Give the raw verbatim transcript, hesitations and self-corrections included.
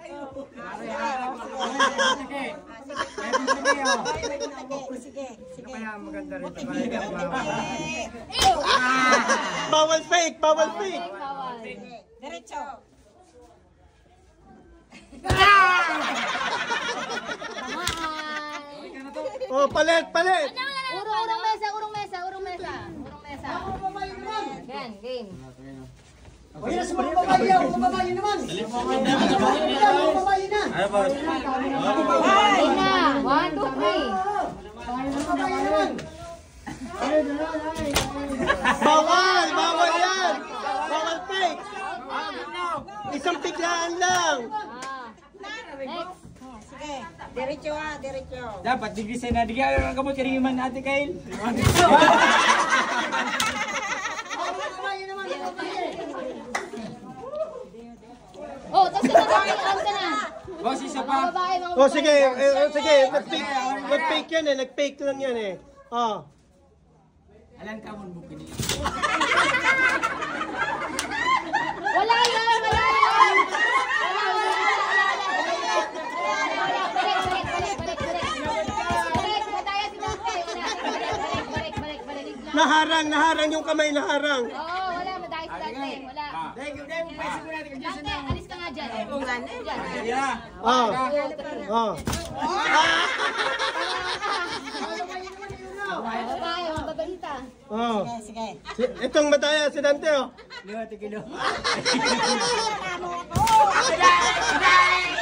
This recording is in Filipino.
Sige, sige. Maganda rin. Bawal fake, bawal fake. Diretso. Oh, palit, palit. Urong, urong mesa, urong mesa, urong mesa. Urong mesa. Yan, game. O yan, sa mga babae yan, mga babae naman. Mga babae na. Ano ba? Game na. One, two, three. Mga babae naman. Bawal, bawal yan. Bawal fake. Isang biglaan lang. Ah. Next. Sige, diretso ha, diretso. Dapat digrisin na digyan ang kamot kani man ate Kyle. Oh, tapos na babae, out ka na. Boss isa Mga pa. babae, mga Oh, babae. sige, eh, oh, sige. Nag-fake, nag-fake yan eh. Nag-fake lang yan eh. Oh. Alan ka mon bukid. Wala yan, wala yan. Naharang, naharang yung kamay, naharang. Oo, wala, madahil si Dante. Wala. Dai ko dai mo paisa ko natin kag Dante, alis ka nga dyan. Dyan. Yeah. Oh. Oh. Babae, mga babalita. Oh. Sige. Si- Itong mataya, si Dante oh. Liwa ti kilo. Tama ako.